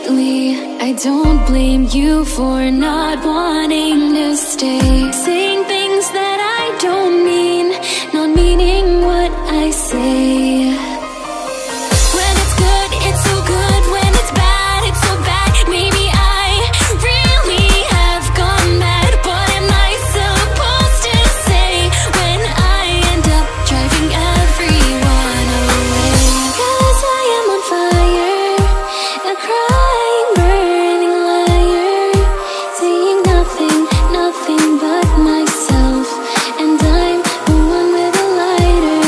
lately. I don't blame you for not wanting to stay. Saying things that I don't mean, not meaning what I say. When it's good, it's so good. When it's bad, it's so bad. Maybe I really have gone mad. What am I supposed to say when I end up driving everyone away? 'Cause I am on fire, a crying, burning liar, saying nothing, nothing but myself. And I'm the one with a lighter.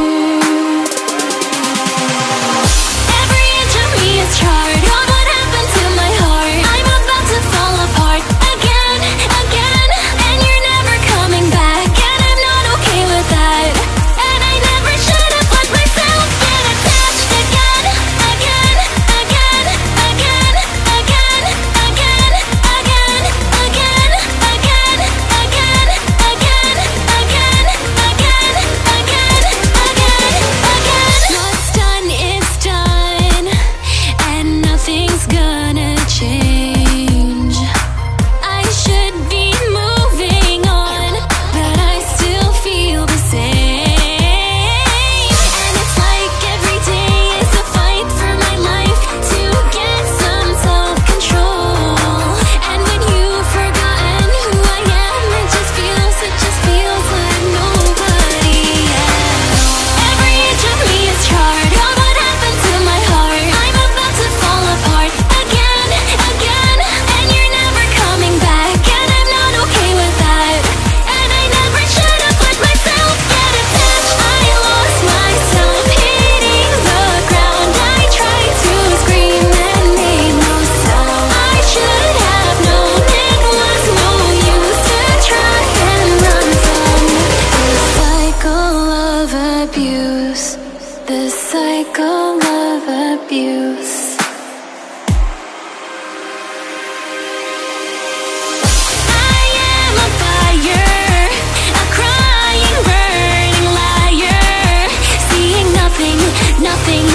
Every inch of me is charred. Oh, what happened to my heart? I'm about to fall apart again, again. And you're never coming back, and I'm not okay with that. And I never should have let myself get attached again, again, again, again, again, again, again, again, again, again, again, again, again, again, again. What's done is done, and nothing's gonna change. I should be moving on, but I still feel the same. And it's like every day is a fight for my life to get some self-control. And when you've forgotten who I am, it just feels like nobody else. Every inch of me is charred. Oh, what happened to my heart? I'm about to fall apart again, again. And you're never coming back, and I'm not okay with that. And I never should have let myself get attached. I lost myself hitting the ground. I tried to scream and made no sound. I should have known it was no use to try and run from the cycle of abuse. The cycle of abuse. I am a fire, a crying, burning liar, seeing nothing, nothing